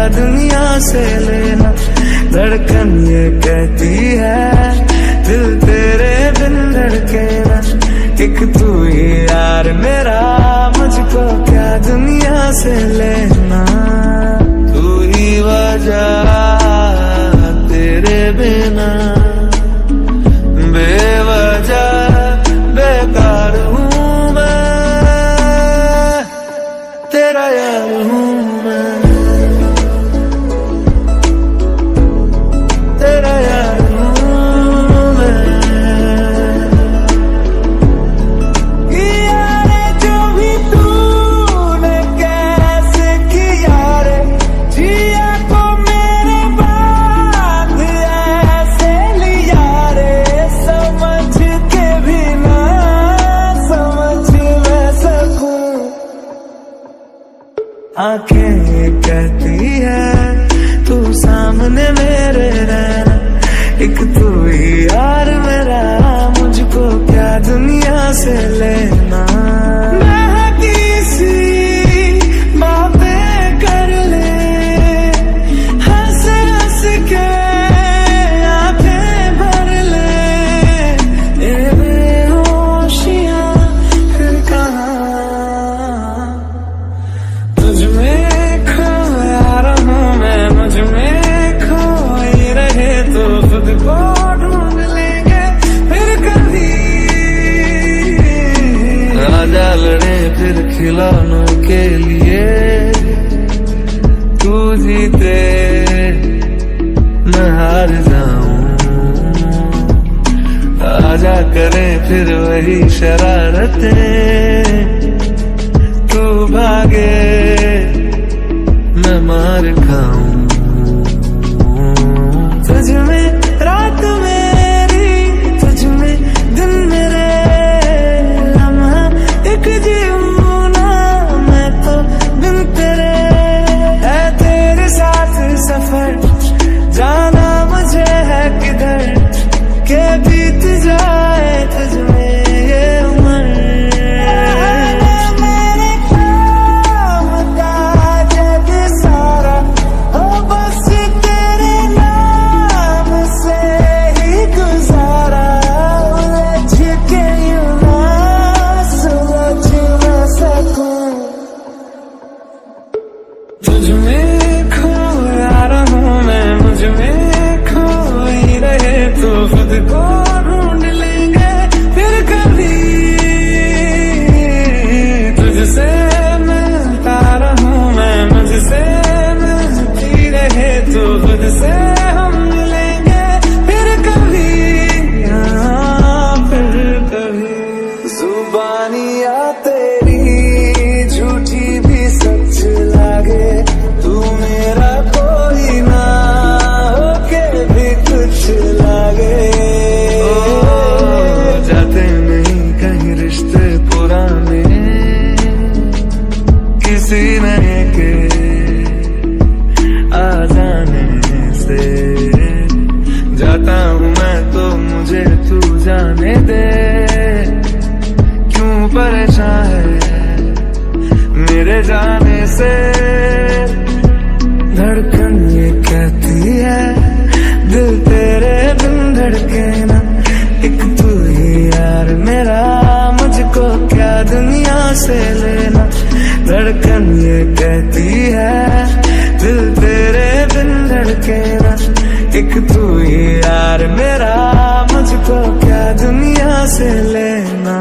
दुनिया से लेना। धड़कन ये कहती है दिल तेरे बिन धड़के ना। एक तू ही यार मेरा, मुझको क्या दुनिया से लेना। तू ही वजह तेरे बिना बेवजह बेकार हूँ मैं, तेरा यार हूँ मैं, तेरा यार हूँ मैं। यारे जो भी तूने कैसे किया रे, जिया को मेरे बाद ऐसे लिया रे। समझ के भी ना समझ मैं सकूं, आंखें कहती है तू सामने मेरे रहना। एक तू ही यार मेरा, मुझको क्या दुनिया से लेना। किसी बातें कर ले हंस हंस के आंखें भर ले, ये बेहोशियां फिर कहाँ। तुझ में खोया रहूं मैं, मुझ में खोई रहे तो खुद को ढूंढ लेंगे फिर कभी। आजा लड़े फिर खिलौनों के लिए, तू जीते मैं हार जाऊं। आजा करें फिर वही शरारतें, तू भागे मैं मार खाऊं। तुझ में रात मेरी, तुझ में दिन मेरे, लम्हा एक जीऊं ना मैं तो बिन तेरे। है तेरे साथ सफर जाना मुझे है किधर, के बीत जाए तुझ में ये उम्र। मेरे काम का जग सारा हो बस तेरे नाम से ही गुजारा। उलझ के यूं ना सुलझ न सकूं, तुझ में खोया रहूं मैं, मुझ में खोई रहे तो खुद को ढूंढ लेंगे फिर कभी। तुझसे मिलता रहूं मैं, मुझसे मिलती रहे तो खुद से हम मिलेंगे फिर कभी। हाँ फिर कभी। जुबानियाँ तेरी झूठी भी सच लागे, तू मेरा कोई ना होके भी कुछ लागे। जाते नहीं कहीं रिश्ते पुराने, किसी नए के आ जाने से। जाता हूँ मैं तो मुझे तू जाने दे, क्यों परेशान है मेरे जाने से। धड़कन ये कहती है दिल तेरे बिन धड़के ना। एक तू ही यार मेरा, मुझको क्या दुनिया से लेना। धड़कन ये कहती है दिल तेरे बिन धड़के ना। एक तू ही यार मेरा, मुझको क्या दुनिया से लेना।